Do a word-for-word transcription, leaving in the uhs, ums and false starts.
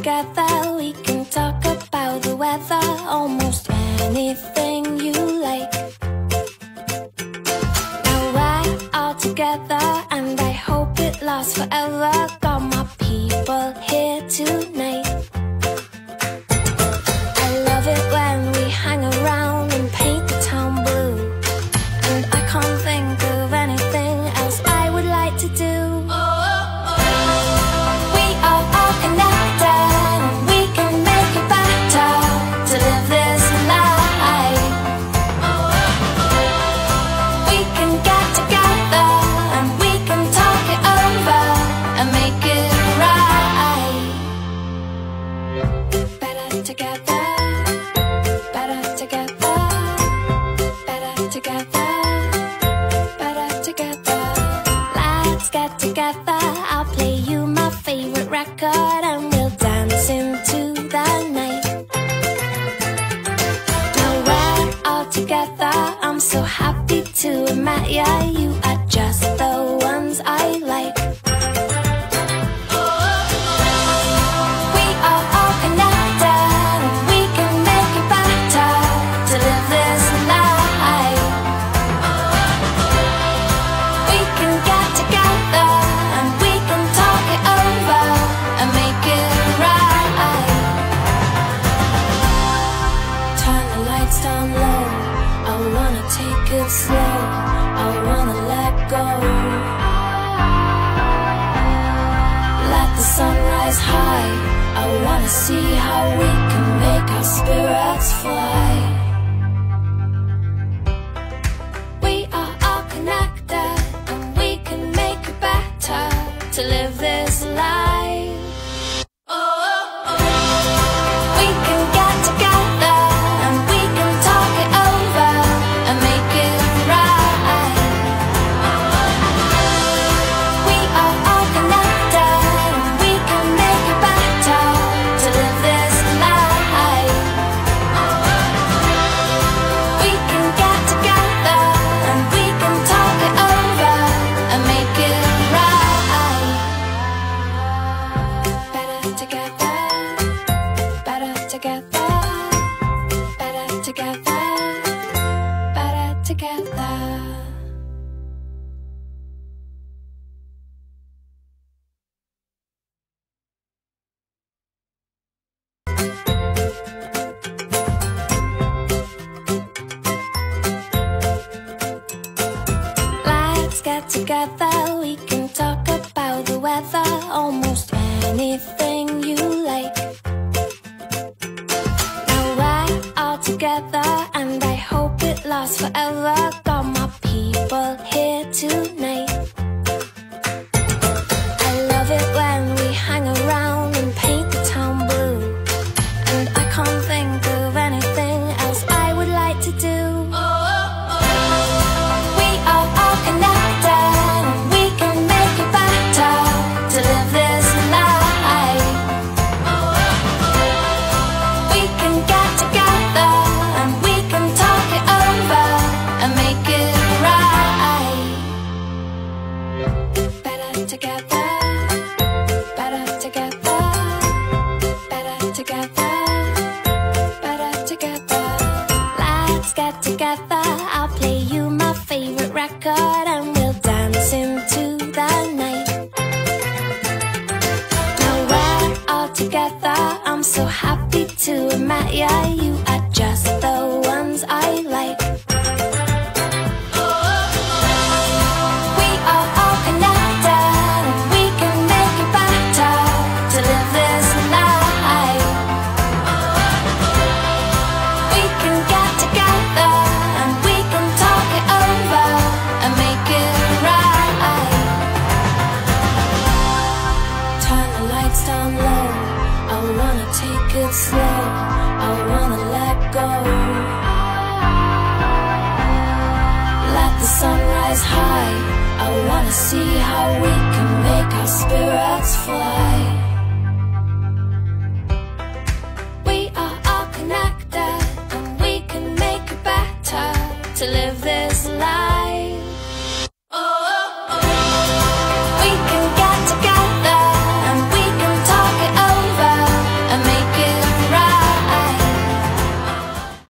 together, we can talk about the weather, almost anything you like. Now we're all together and I hope it lasts forever. Got my people here tonight. I love it when we hang around and paint the town blue, and I can't think of anything else I would like to do. We are all connected and we can make it better to live this life. We can get together and we can talk it over and make it right. Better together, better together, better together, better together. Let's get together, I'll play you my favorite record and we'll dance into the night. Now we're all together, I'm so happy to have met ya. You are just the ones I like. We are all connected and we can make it better to live this life. We can get together and we can talk it over and make it right. Turn the lights down low, I wanna take it slow, I wanna let go. Let the sun rise high, I wanna see how we can make our spirits fly. We are all connected and we can make it better to live this life. We can get together and we can talk it over and make it right. We are all connected and we can make it better to live this life. We can get together and we can talk it over and make it right. Better together, better together, better together, better together. Let's get together, we can talk about the weather, almost anything you like. Now we're all together and I hope it lasts forever. Got my people here tonight. I love it when we hang around and paint the town blue, and I can't think of anything else I would like to do. We are all connected and we can make it better to live this life. We can get together and we can talk it over and make it right. Better together, better together, better together, better together. Let's get together, I'll play you my favorite record and we'll dance into the night. Now we're all together, I'm so happy to have met ya. You are just the ones I like. We are all connected and we can make it better to live this life. We can get together and we can talk it over and make it right. Turn the lights down low, I wanna take it slow, I wanna let go. Let the sun rise high, I wanna see how we can make our spirits fly. We are all connected and we can make it better to live this life.